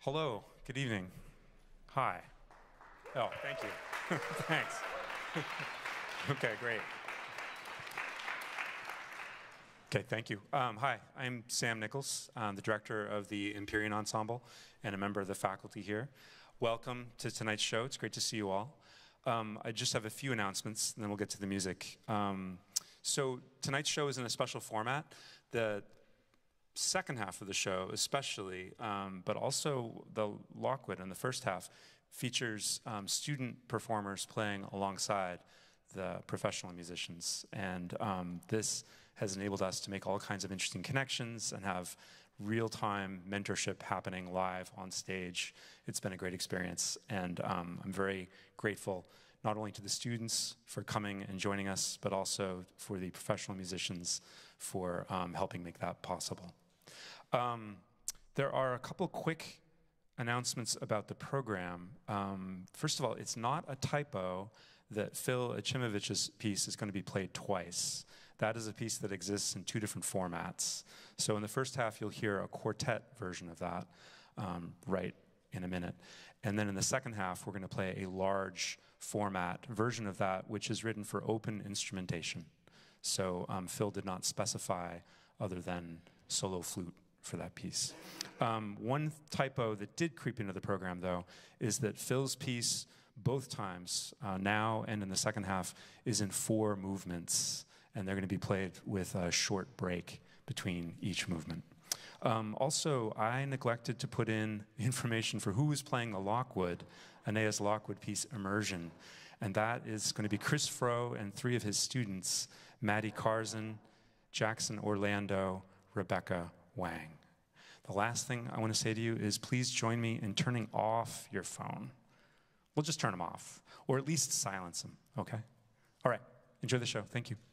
Hello, good evening. Hi. Oh, thank you. Thanks. Okay, great. Okay, thank you. Hi, I'm Sam Nichols. I'm the director of the Empyrean Ensemble and a member of the faculty here. Welcome to tonight's show. It's great to see you all. I just have a few announcements, and then we'll get to the music. So tonight's show is in a special format. The second half of the show especially, but also the Lockwood in the first half, features student performers playing alongside the professional musicians. And this has enabled us to make all kinds of interesting connections and have real-time mentorship happening live on stage. It's been a great experience, and I'm very grateful not only to the students for coming and joining us, but also for the professional musicians for helping make that possible. There are a couple quick announcements about the program. First of all, it's not a typo that Phil Acimovic's piece is going to be played twice. That is a piece that exists in two different formats. So in the first half, you'll hear a quartet version of that right in a minute. And then in the second half, we're going to play a large format version of that, which is written for open instrumentation. So Phil did not specify other than solo flute for that piece. One typo that did creep into the program, though, is that Phil's piece, both times, now and in the second half, is in 4 movements, and they're going to be played with a short break between each movement. Also, I neglected to put in information for who is playing the Lockwood, Annea's Lockwood piece, Immersion, and that is going to be Chris Froh and 3 of his students, Maddie Carzon, Jackson Orlando, Rebecca Wang. The last thing I want to say to you is please join me in turning off your phone. We'll just turn them off, or at least silence them, okay? All right, enjoy the show. Thank you.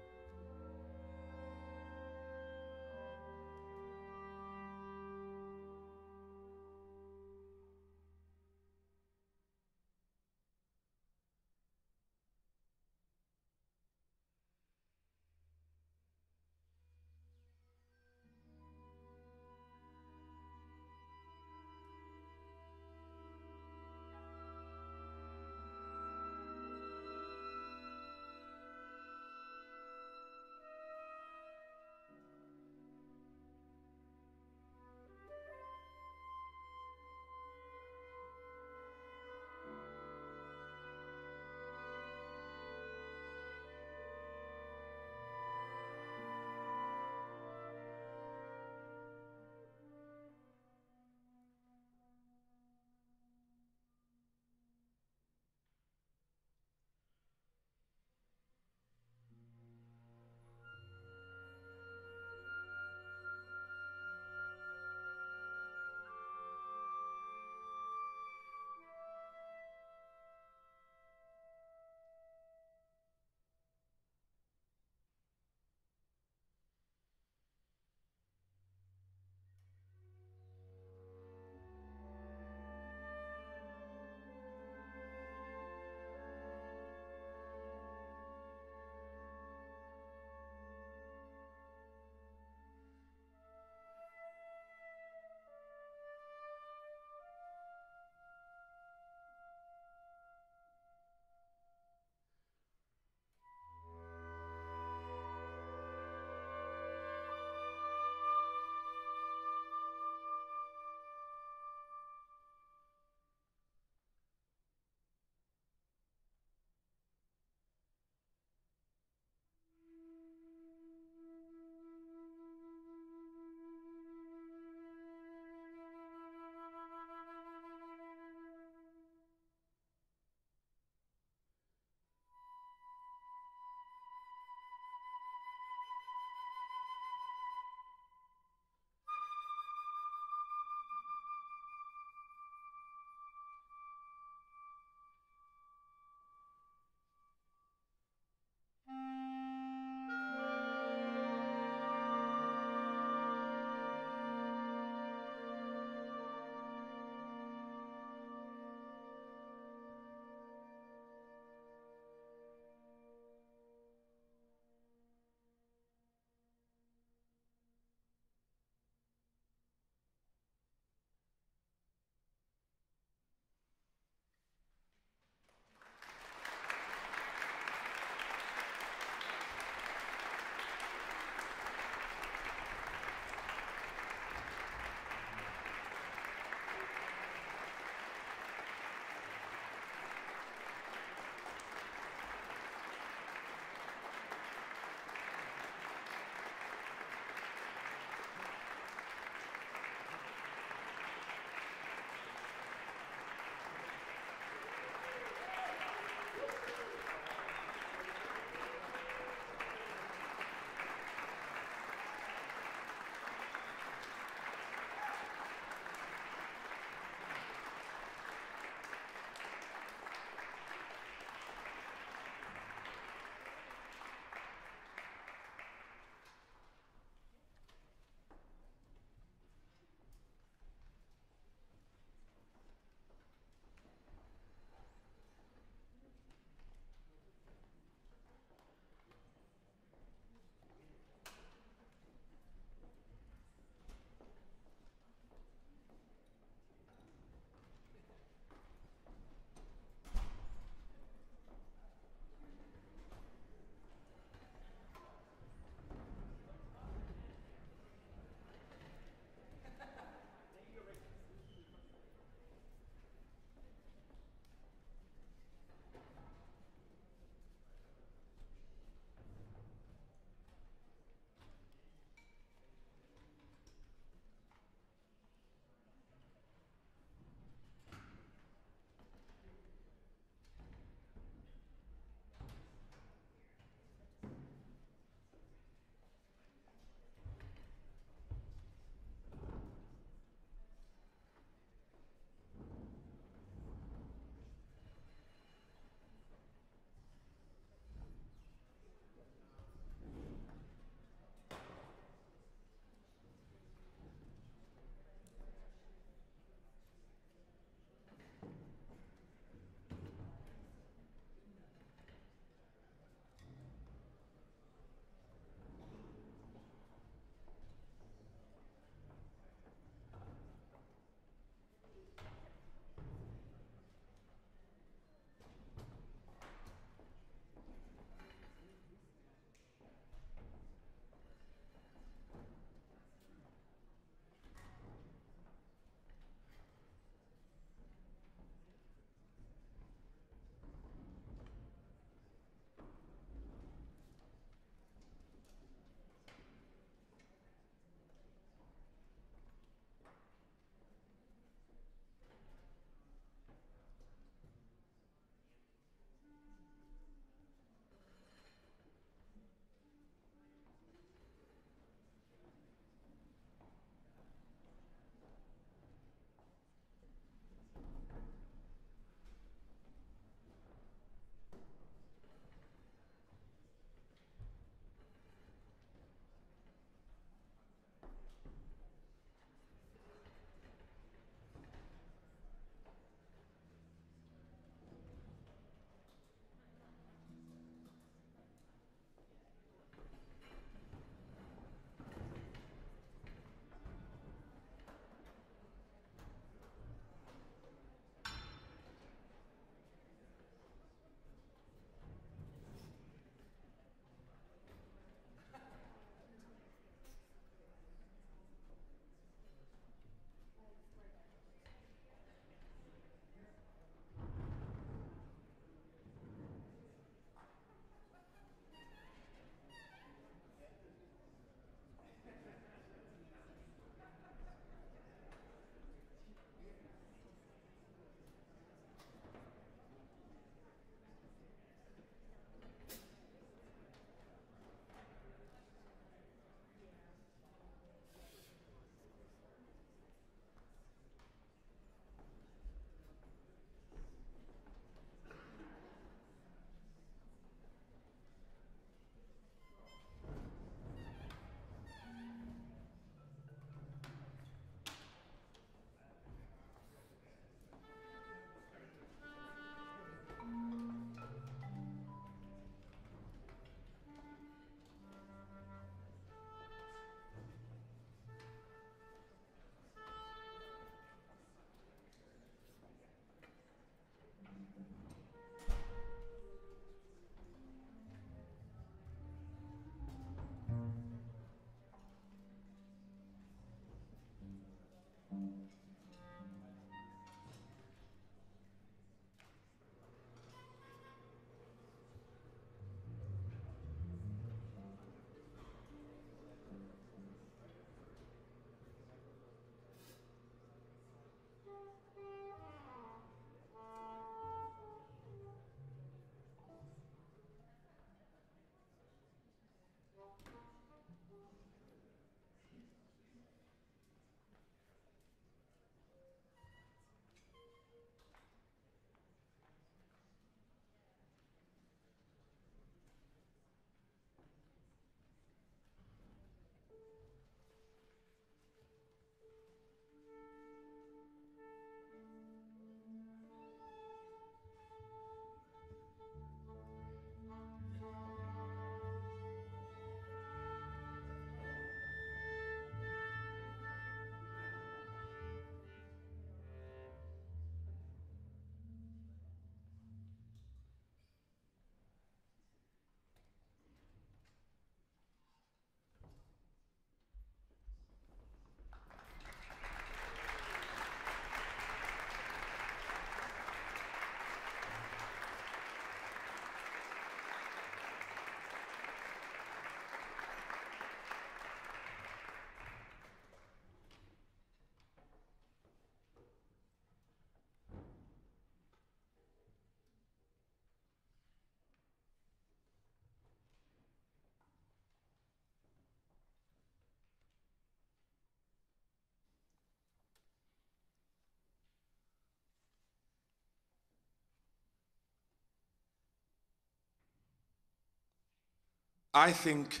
I think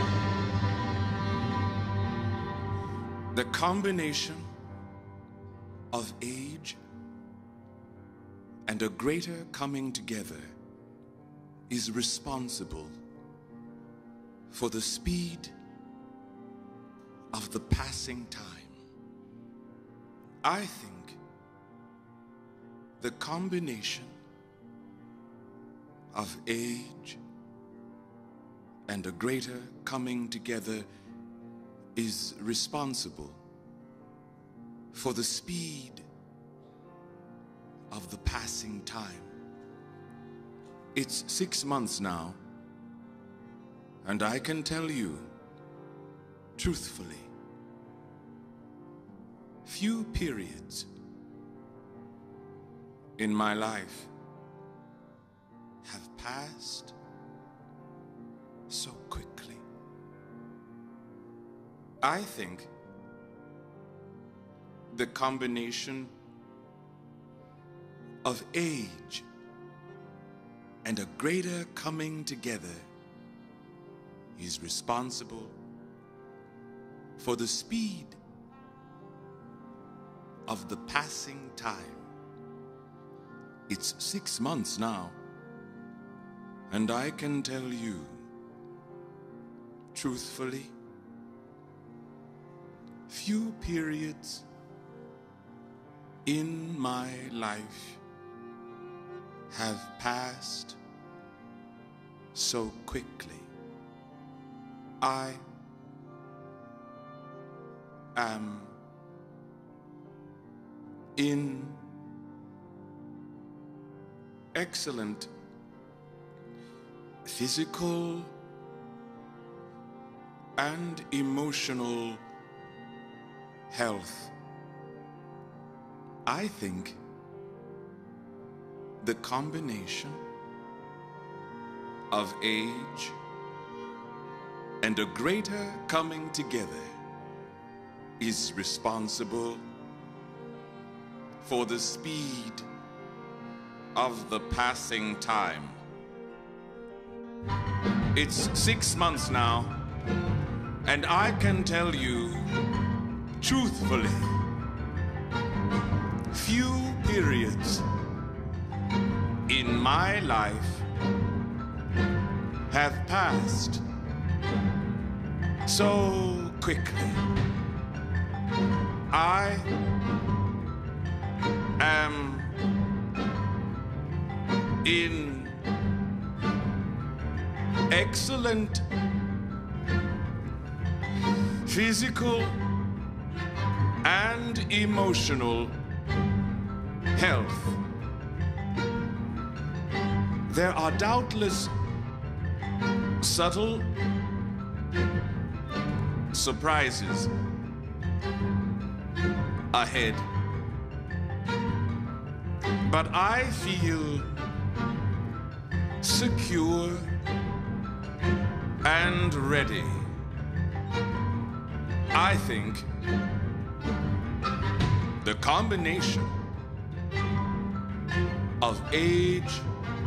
the combination of age and a greater coming together is responsible for the speed of the passing time. I think the combination of age and a greater coming together is responsible for the speed of the passing time. It's 6 months now, and I can tell you, truthfully, few periods in my life have passed so quickly. I think the combination of age and a greater coming together is responsible for the speed of the passing time. It's 6 months now, and I can tell you, truthfully, few periods in my life have passed so quickly. I am in excellent physical and emotional health. I think the combination of age and a greater coming together is responsible for the speed of the passing time. It's 6 months now, and I can tell you truthfully, few periods in my life have passed so quickly. I am in excellent physical and emotional health. There are doubtless subtle surprises ahead, but I feel secure and ready. I think the combination of age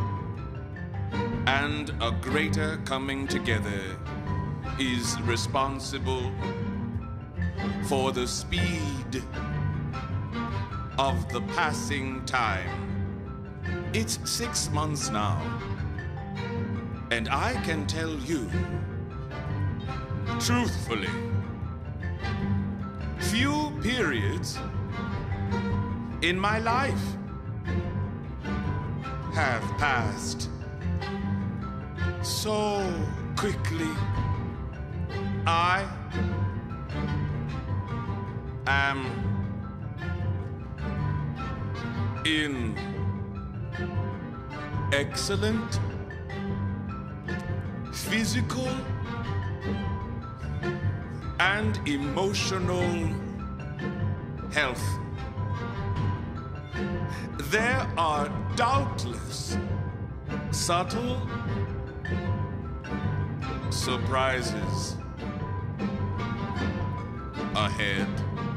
and a greater coming together is responsible for the speed of the passing time. It's 6 months now, and I can tell you truthfully, few periods in my life have passed so quickly. I am in excellent physical and emotional health. There are doubtless subtle surprises ahead,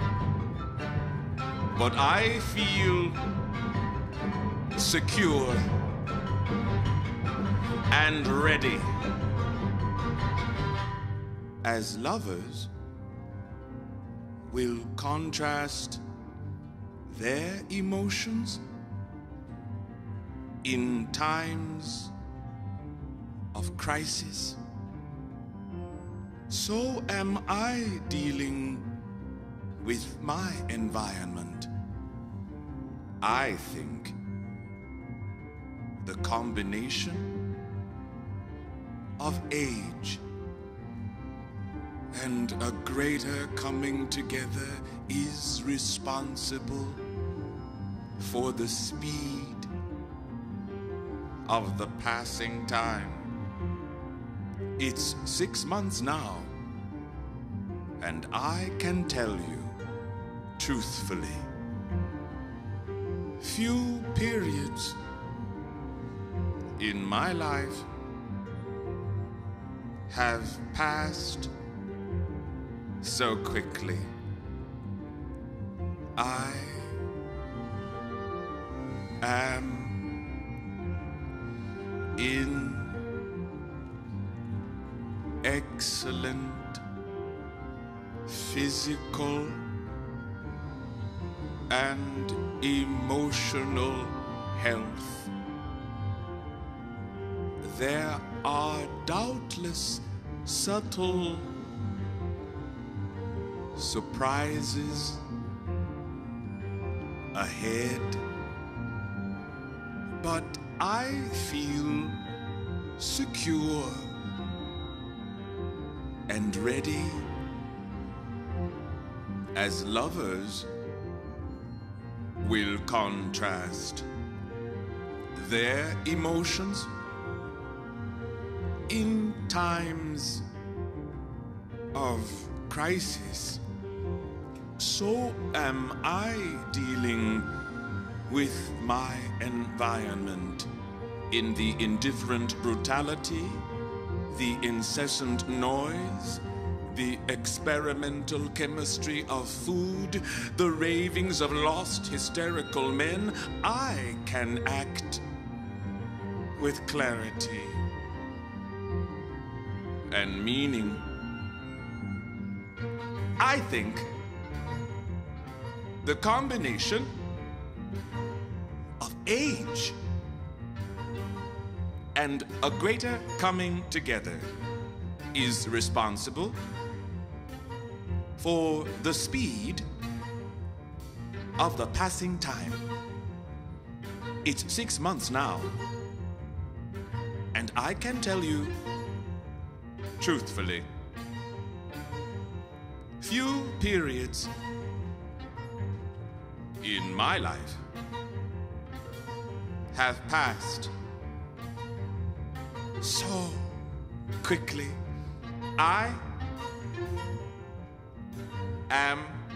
but I feel secure and ready. as lovers will contrast their emotions in times of crisis, so am I dealing with my environment. I think the combination of age and a greater coming together is responsible for the speed of the passing time. It's 6 months now, and I can tell you truthfully, few periods in my life have passed so quickly. I am in excellent physical and emotional health. There are doubtless subtle surprises ahead, but I feel secure and ready as lovers will contrast their emotions in times of crisis. So am I dealing with my environment in the indifferent brutality, the incessant noise, the experimental chemistry of food, the ravings of lost hysterical men. I can act with clarity and meaning. I think the combination of age and a greater coming together is responsible for the speed of the passing time. It's 6 months now, and I can tell you truthfully, few periods in my life have passed so quickly. I am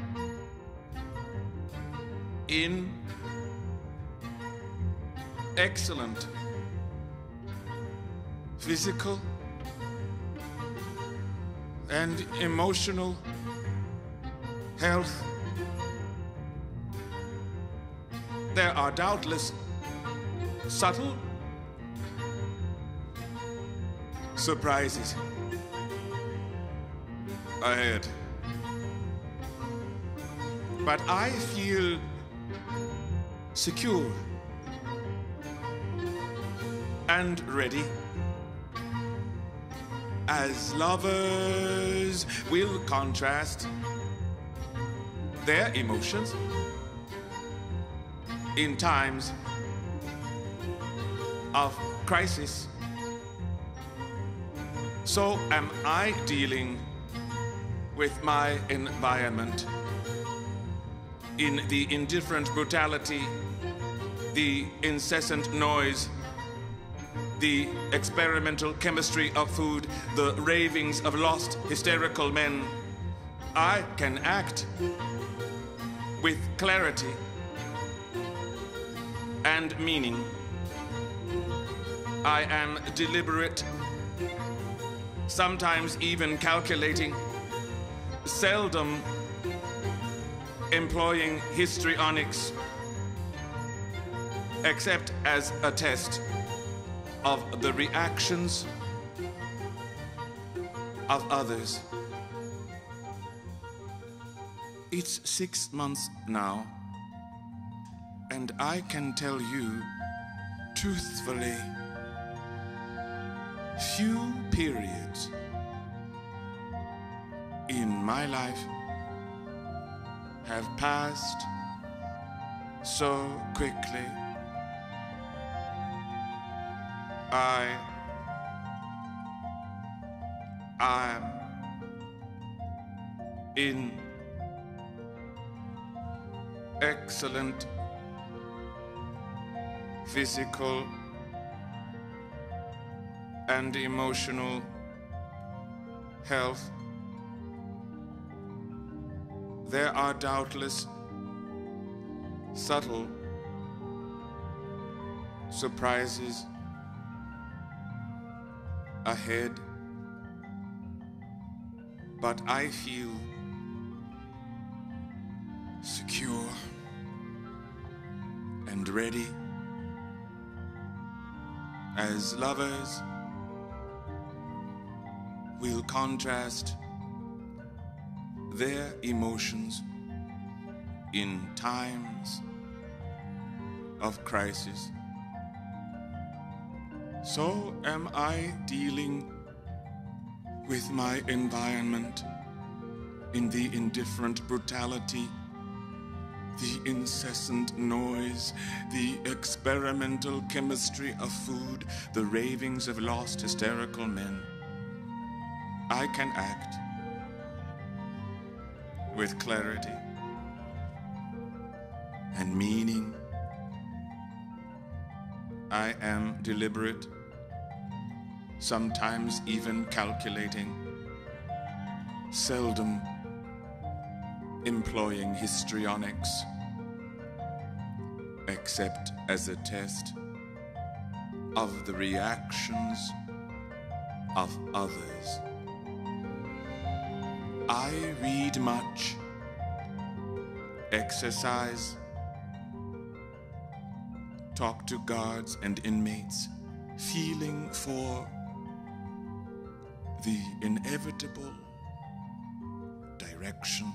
in excellent physical and emotional health. There are doubtless subtle surprises ahead, but I feel secure and ready as lovers will contrast their emotions in times of crisis. So am I dealing with my environment in the indifferent brutality, the incessant noise, the experimental chemistry of food, the ravings of lost hysterical men. I can act with clarity and meaning. I am deliberate, sometimes even calculating, seldom employing histrionics, except as a test of the reactions of others. It's 6 months now, and I can tell you truthfully, few periods in my life have passed so quickly. I am in excellent physical and emotional health. There are doubtless subtle surprises ahead, but I feel secure and ready. As lovers, we'll contrast their emotions in times of crisis. So am I dealing with my environment in the indifferent brutality, the incessant noise, the experimental chemistry of food, the ravings of lost hysterical men. I can act with clarity and meaning. I am deliberate, sometimes even calculating, seldom employing histrionics, except as a test of the reactions of others. I read much, exercise, talk to guards and inmates, feeling for the inevitable direction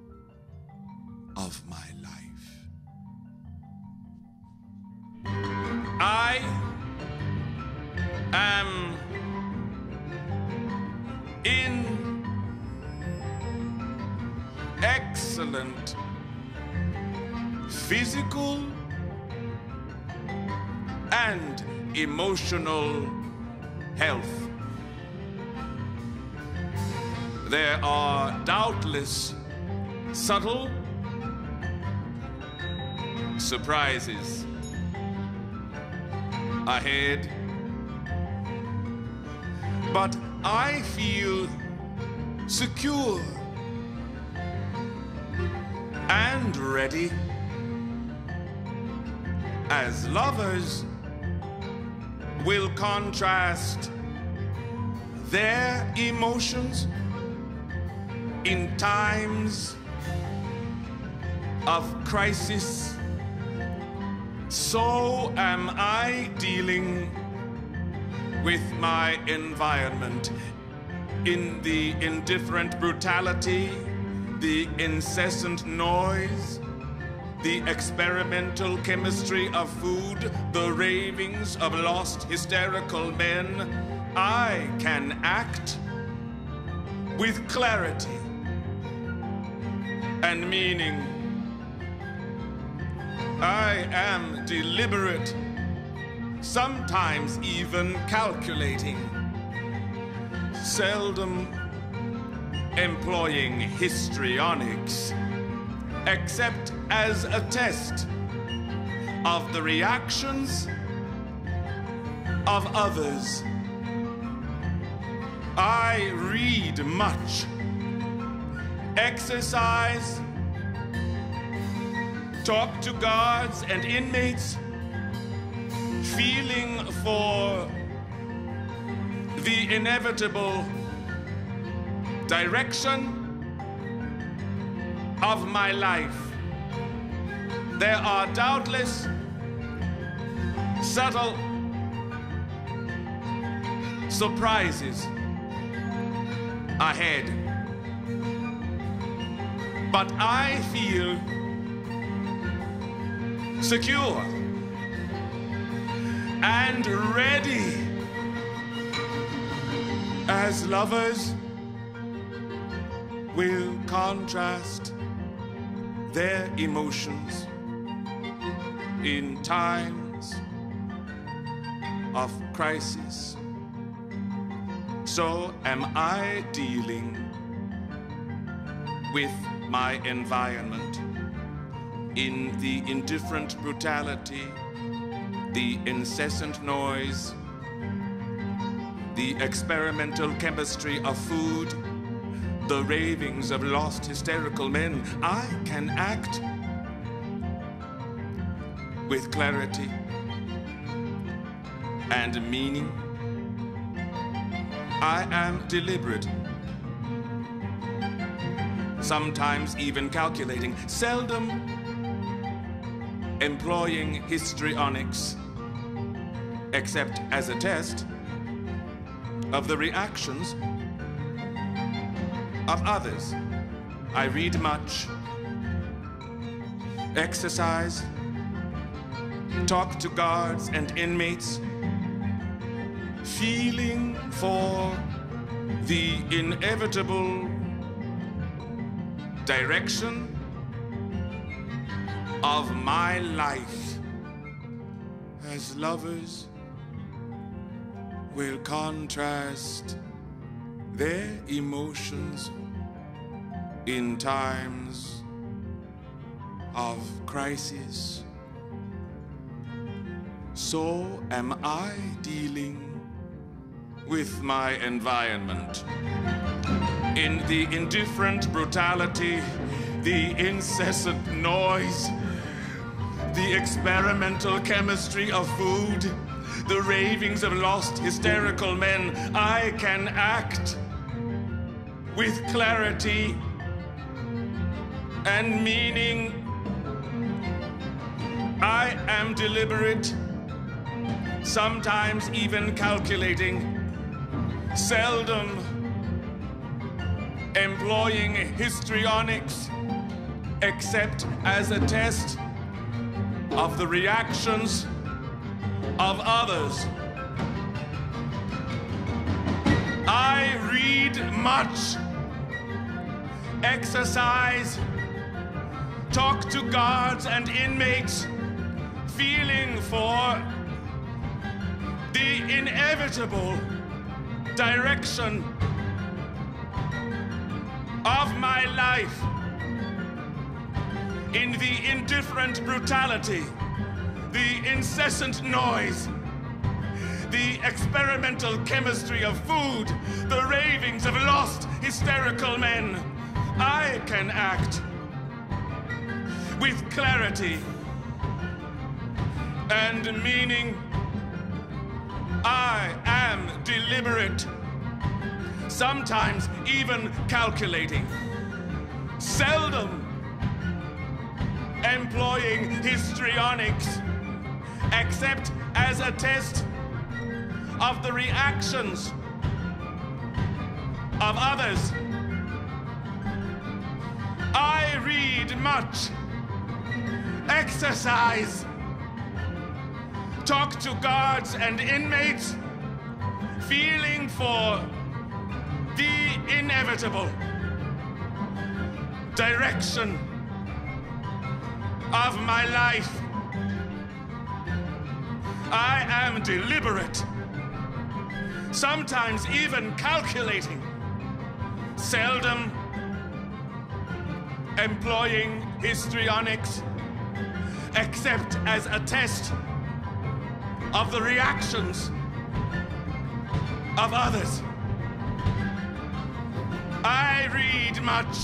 of my life. I am in excellent physical and emotional health. There are doubtless subtle surprises ahead, but I feel secure and ready. As lovers, will contrast their emotions in times of crisis. So am I dealing with my environment in the indifferent brutality, the incessant noise, the experimental chemistry of food, the ravings of lost hysterical men. I can act with clarity and meaning. I am deliberate, sometimes even calculating, seldom employing histrionics, except as a test of the reactions of others. I read much, exercise, talk to guards and inmates, feeling for the inevitable direction of my life. There are doubtless subtle surprises ahead, but I feel secure and ready as lovers will contrast their emotions in times of crisis. So am I dealing with my environment in the indifferent brutality, the incessant noise, the experimental chemistry of food, the ravings of lost hysterical men. I can act with clarity and meaning. I am deliberate, sometimes even calculating, seldom employing histrionics, except as a test of the reactions of others. I read much, exercise, talk to guards and inmates, feeling for the inevitable direction of my life as lovers will contrast their emotions in times of crisis. So am I dealing with my environment in the indifferent brutality, the incessant noise, the experimental chemistry of food, the ravings of lost hysterical men. I can act with clarity and meaning. I am deliberate, sometimes even calculating, seldom employing histrionics except as a test of the reactions of others. I read much, exercise, talk to guards and inmates, feeling for the inevitable direction of my life in the indifferent brutality, the incessant noise, the experimental chemistry of food, the ravings of lost hysterical men. I can act with clarity and meaning. I am deliberate, sometimes even calculating, seldom employing histrionics except as a test of the reactions of others. I read much, exercise, talk to guards and inmates, feeling for the inevitable direction of my life. I am deliberate, sometimes even calculating, seldom employing histrionics except as a test of the reactions of others. I read much,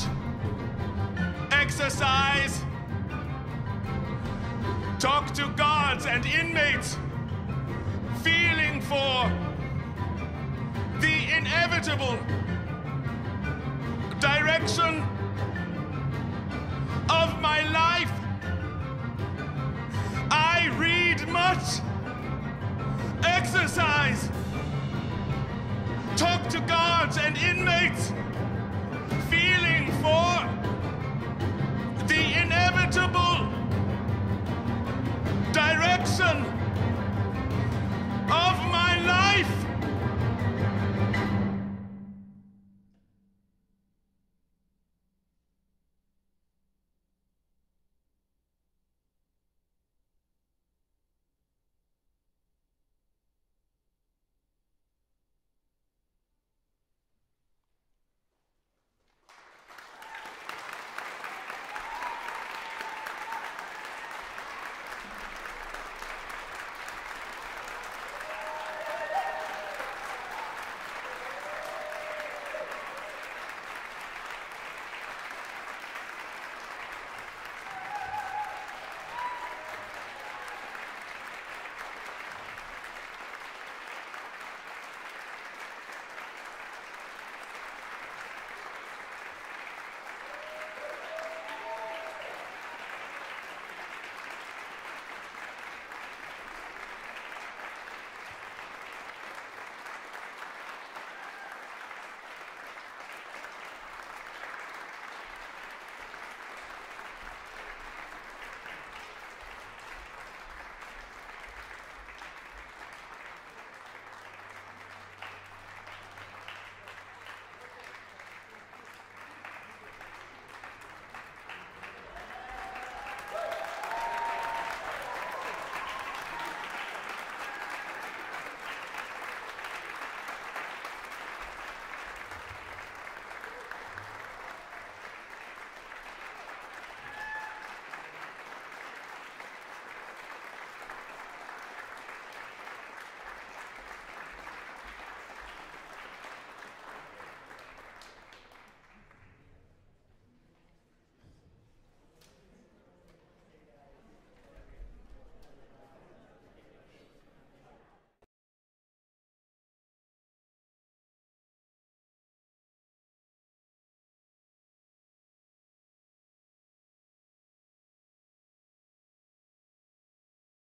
exercise, talk to guards and inmates, feeling for the inevitable direction of my life. I read much, exercise, talk to guards and inmates, feeling for reflection of my life.